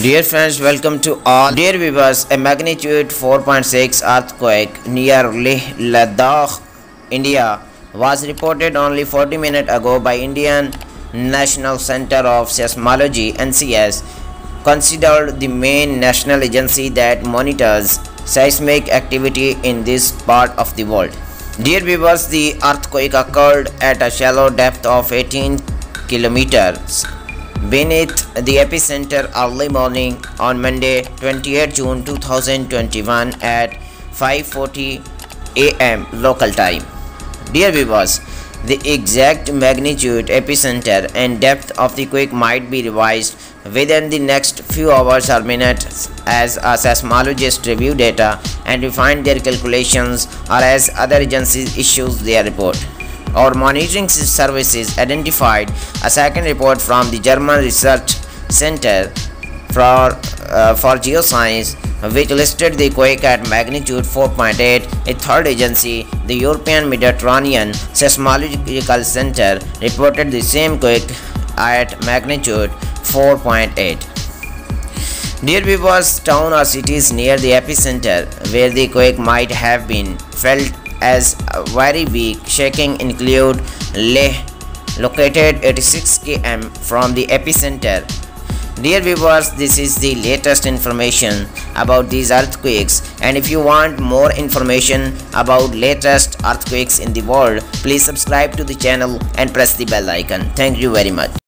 Dear friends, welcome to all. Dear viewers, a magnitude 4.6 earthquake near Leh Ladakh, India was reported only 40 minutes ago by Indian National Center of Seismology (NCS), considered the main national agency that monitors seismic activity in this part of the world. Dear viewers, the earthquake occurred at a shallow depth of 18 kilometers beneath the epicenter early morning on Monday, 28 June 2021 at 5:40 am local time. Dear viewers, the exact magnitude, epicenter and depth of the quake might be revised within the next few hours or minutes as a seismologist review data and refine their calculations, or as other agencies issue their report. Our monitoring services identified a second report from the German Research Center for Geoscience, which listed the quake at magnitude 4.8. A third agency, the European Mediterranean Seismological Center, reported the same quake at magnitude 4.8. Dear viewers, towns or cities near the epicenter where the quake might have been felt as very weak shaking include Leh, located 86 km from the epicenter. Dear viewers, this is the latest information about these earthquakes, and if you want more information about latest earthquakes in the world, please subscribe to the channel and press the bell icon. Thank you very much.